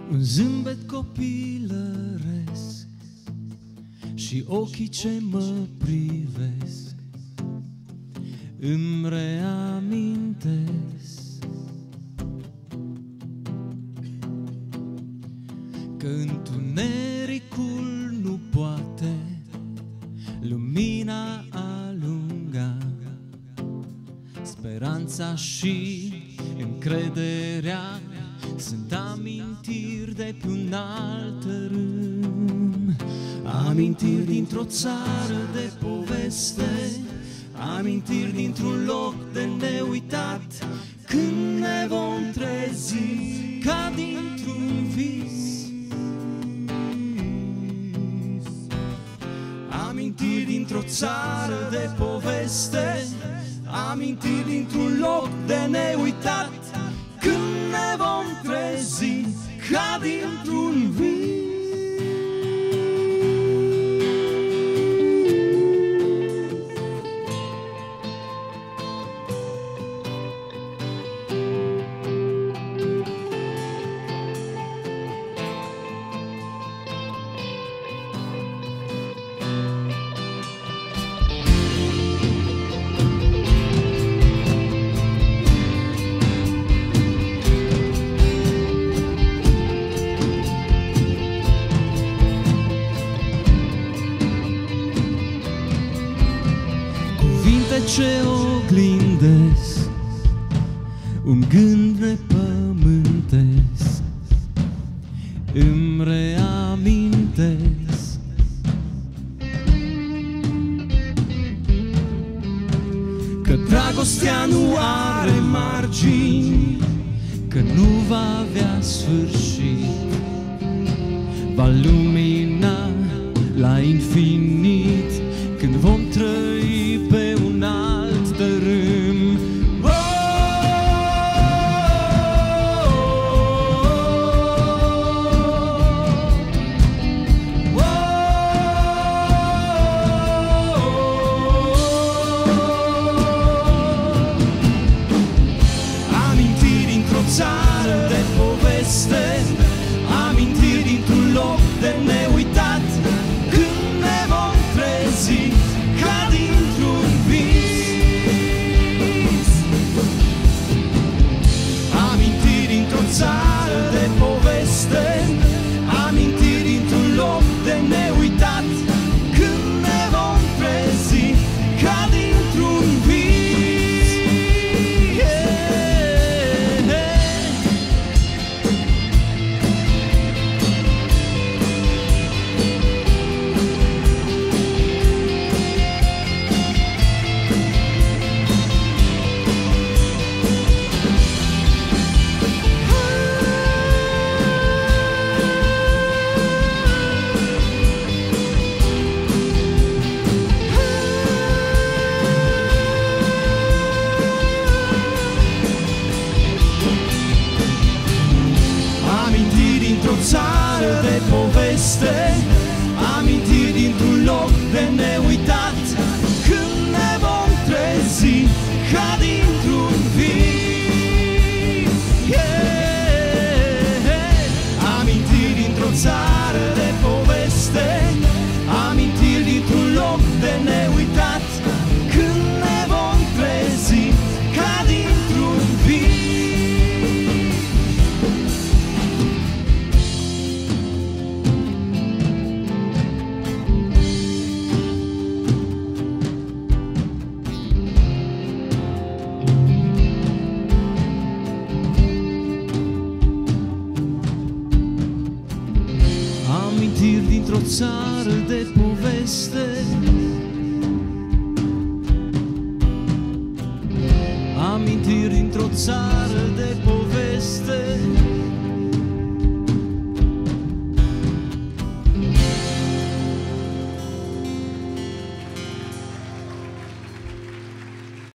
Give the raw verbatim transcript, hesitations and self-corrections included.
Un zâmbet copilăresc și ochii ce mă privesc îmi reamintesc că întunericul nu poate lumina alunga, speranța și încrederea sunt amintiri de pe un alt râm. Amintiri dintr-o țară de poveste, amintiri dintr-un loc de neuitat, când ne vom trezi ca dintr-un vis. Amintiri dintr-o țară de poveste, amintiri dintr-un loc de neuitat, când ne vom trezi ca dintr-un vis. Ce oglindesc un gând nepământesc, îmi reamintesc că dragostea nu are margini, că nu va avea sfârșit, va lumina la infinit când vom trăi pe un alt tărâm. Oh, oh, oh, oh. Amintiri dintr-o țară de poveste, amintiri dintr-un loc de neuitat, când ne vom trezi ca dintr-un vis. Amintiri dintr-o țară de poveste, amintiri dintr-un loc de neuitat, când ne vom trezi ca dintr-un vis. Yeah, yeah. Amintiri dintr-o țară de poveste, amintiri dintr-un loc de neuitat, când ne vom trezi ca dintr-un vis. Yeah. Amintiri dintr-o țară de poveste, amintiri dintr-un loc de neuitat, când ne vom trezi ca dintr-un vis. Amintiri dintr-o țară de poveste, amintiri dintr-o țară de poveste,